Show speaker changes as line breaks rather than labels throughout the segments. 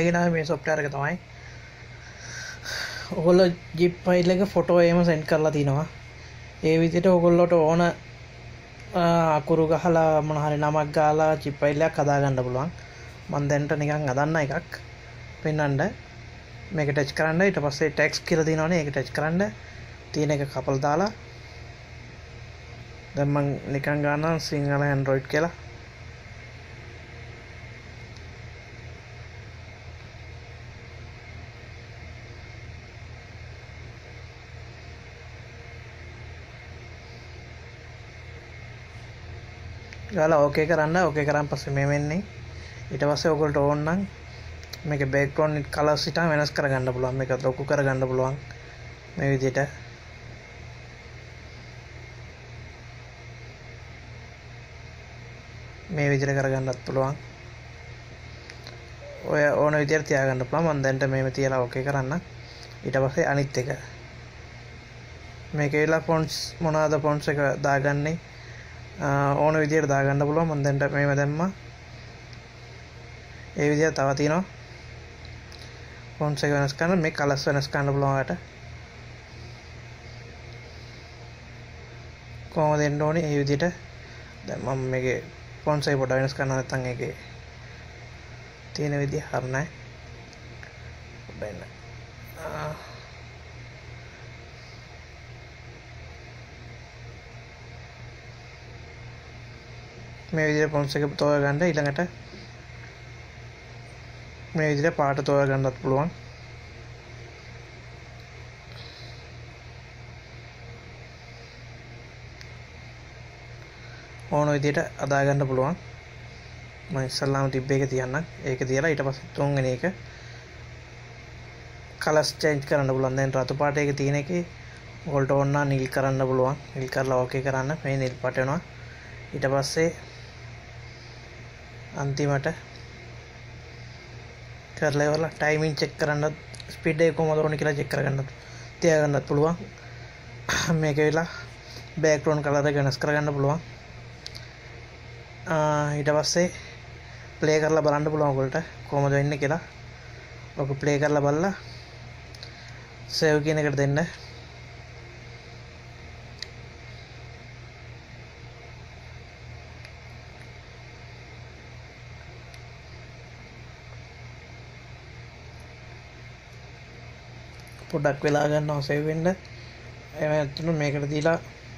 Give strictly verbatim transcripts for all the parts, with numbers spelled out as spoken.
අරගෙන මේ software එක තමයි. ඔයගොල්ලෝ zip file එක ෆොටෝ එහෙම send කරලා තිනවා. ඒ විදිහට ඔයගොල්ලෝට ඕන අකුරු ගහලා මොන හරි නමක් ගාලා zip file එකක් හදා ගන්න පුළුවන්. මම දැන්ට නිකන් හදන්න එකක් පෙන්නන්න. මේක ටච් කරන්න ඊට පස්සේ ටෙක්ස්ට් කියලා දිනවනේ ඒක ටච් කරන්න තියෙන එක කපල් දාලා දැන් මම නිකන් ගන්නවා සිංහල Android කියලා ගාලා ඕකේ කරන්න ඕකේ කරන් පස්සේ මේ වෙන්නේ ඊට පස්සේ ඔයගොල්ලෝ ඕන නම් මේක background colors ඉත වෙනස් කරගන්න පුළුවන් මේක ලොකු කරගන්න පුළුවන් මේ විදිහට මේ විදිහට කරගන්නත් පුළුවන් ඔය ඕන විදිහට තියාගන්න පුළුවන් මම දැන්ට මේව තියලා ඕකේ කරන්න ඊට පස්සේ අනිත් එක මේකේලා fonts මොනවාද fonts එක දාගන්නේ ඕන විදිහට දාගන්න පුළුවන් මම දැන්ට මේව දැම්මා ඒ විදිහට තව තියෙනවා fonts එක වෙනස් කරන්න මේ colors වෙනස් කරන්න පුළුවන් ඔයාලට කොහොමද එන්න ඕනේ ඒ විදිහට දැන් මම මේකේ fonts එක පොඩ්ඩක් වෙනස් කරනවා නැත්නම් ඒකේ තියෙන විදිහ හරියන්නේ පොඩ්ඩක් එන්න මේ විදිහට fonts එක තෝරගන්න ඊළඟට මේ විදිහට පාට තෝරගන්නත් පුළුවන් ඕන විදිහට අදා ගන්න පුළුවන් මම ඉස්සල්ලාම තිබ්බ එක තියන්නම් ඒක තියලා ඊට පස්සේ තුන්වෙනි එක colors change කරන්න පුළුවන් දැන් රතු පාට එක තියෙන එකේ ඔයගොල්ලෝ ඕන නම් නිල් කරන්න පුළුවන් නිල් කරලා ඕකේ කරන්න මේ නිල් පාට වෙනවා ඊට පස්සේ අන්තිමට කරලා ඉවරලා ටයිමින් චෙක් කරන්න ස්පීඩ් එක කොහමද ඕනේ කියලා චෙක් කරගන්න තියාගන්නත් පුළුවන් මේක වෙලා බෑග්ග්‍රවුන්ඩ් කලර් එක වෙනස් කරගන්න පුළුවන් ඊට පස්සේ ප්ලේ කරලා බලන්න පුළුවන් ඔයගොල්ලන්ට කොහමද වෙන්නේ කියලා ඔක ප්ලේ කරලා බලලා සේව් කියන එකට දෙන්න පොඩ්ඩක් වෙලා ගන්නවා සේව් වෙන්න එහෙම නැත්නම් මේකට දීලා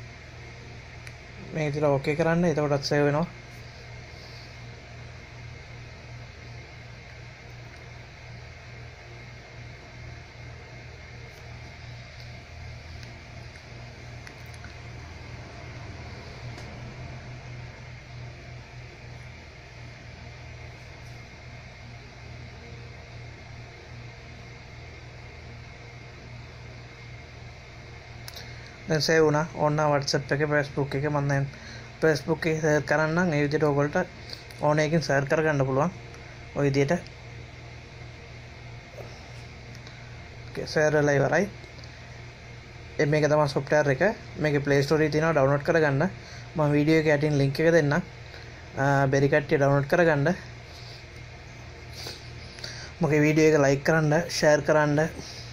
මේක දීලා ඕකේ කරන්න එතකොටත් සේව් වෙනවා දැන් සේව් වුණා ඕන WhatsApp එකේ Facebook එකේ මම දැන් Facebook එකේ ෂෙයාර් කරන්නම් ඒ විදිහට ඔයගොල්ලන්ට ඕන එකකින් ෂෙයාර් කරගන්න පුළුවන් ඔය විදිහට ඔකේ ෂෙයාර් වෙලා ඉවරයි මේක තමයි software එක මේකේ Play Store එකේ තියෙනවා download කරගන්න මම වීඩියෝ එකේ යටින් link එක දෙන්නම් බැරි කට්ටිය download කරගන්න මගේ වීඩියෝ එක like කරන්න share කරන්න